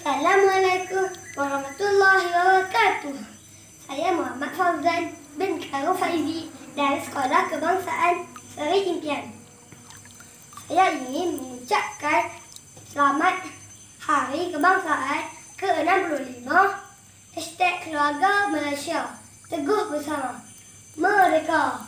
Assalamualaikum warahmatullahi wabarakatuh. Saya Muhammad Fauzan bin Khairul Faizi dari Sekolah Kebangsaan Seri Impian. Saya ingin mengucapkan selamat Hari Kebangsaan ke-65. #Keluarga Malaysia. Teguh bersama. Merdeka!